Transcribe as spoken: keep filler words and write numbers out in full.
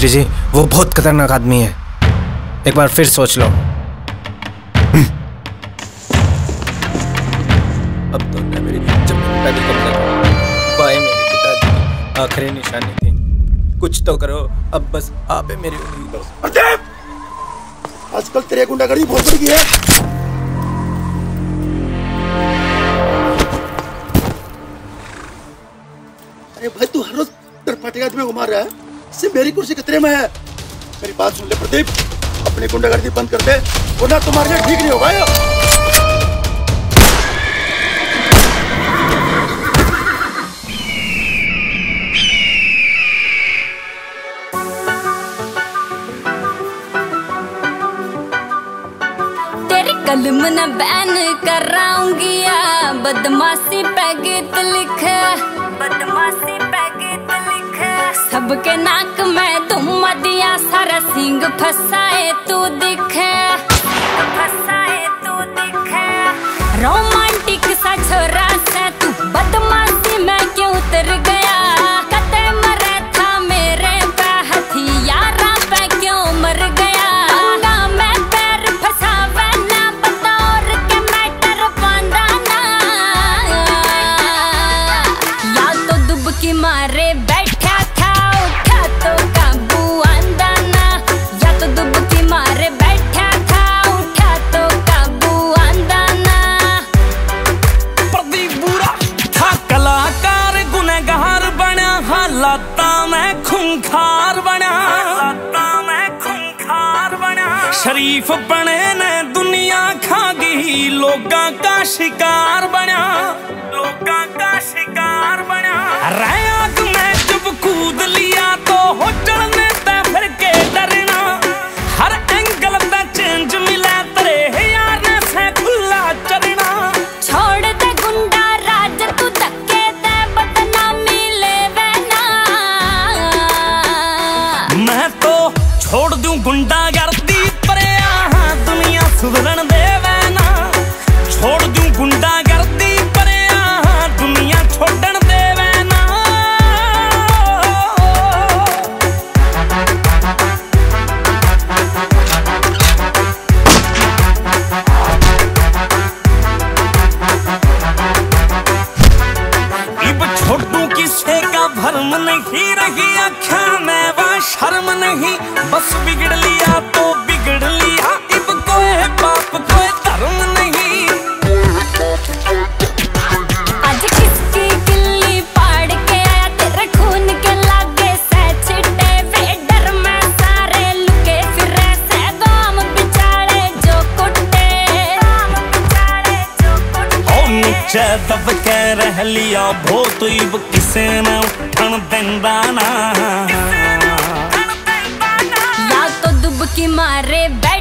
मंत्री जी, वो बहुत खतरनाक आदमी है, एक बार फिर सोच लो। अब तो न मेरी जमीन पे भी कब्जा करो। बाएं मेरे पिताजी की आखिरी निशानी थी। कुछ तो करो, अब बस आप है मेरी उम्मीद। आजकल तेरे गुंडागर्दी बहुत बढ़ गई है। अरे भाई, तू हर रोज तरफाटेगाज में घुमा रहा है, इससे मेरी कुर्सी खतरे में है। मेरी बात सुन ले प्रदीप, अपनी गुंडागर्दी बंद कर दे, वरना तुम्हारे लिए ठीक नहीं होगा। तेरी कलम न बैन कराऊंगी, बदमाशी पे गीत लिखे, बदमाशी पे गीत लिखे। सबके नाक में तुम दिया, सारा सिंग फसाए तू दिखे, फसाए तू दिखे। रोमांटिक सा छोरा से तू बदमाशी में क्यों उतर गया? कते मरे था मेरे पे हथियारा पे क्यों मर गया? अंगा में पैर फसावे ना, बतौर के मैटर बांधा ना। या तो दुबकी मारे बैठा था, उठा तो काबू आंदा ना। या तो दुबकी मारे बैठा था, उठा तो काबू आंदा ना। प्रदीप बुरा था कलाकार, गुनहगार बना, हालाता में खूंखार बना, हालाता में खूंखार बना। शरीफ बने ने दुनिया खा गई, लोगा का शिकार बना, लोगा का शिकार बना। आग में जब कूद लिया तो हो चढ़ने ते फिर के डरना। हर एंगल पे चेंज मिला, तेरे यार ने से खुला चलना। छोड़ दे गुंडा राज, तू धक्के दे बदनामी लेवे ना। मैं तो छोड़ दूं गुंडागर्दी, पर यहाँ दुनिया सुधरन देवे ना। छोड़ दूं गुंडागर्दी, पर यहाँ दुनिया छोड़न देवे ना। इब छोड़ू किसे का भरम नहीं रही, आँखों में वह शर्म नहीं। बस बिगड़ लिया तो बिगड़ लिया, इब कोई बाप कोई धर्म नहीं। आज किसकी किल्ली पाड़ के आया, तेरे खून के लागे से छिटे वे। डर में सारे लुके फिरे से, गाम बिचारे जो कुटे, गाम बिचारे जो कुटे। ओ नीचे दब के रह लिया भूत, इब किसे ने उठन देंदा ना। या तो दुबकी मारे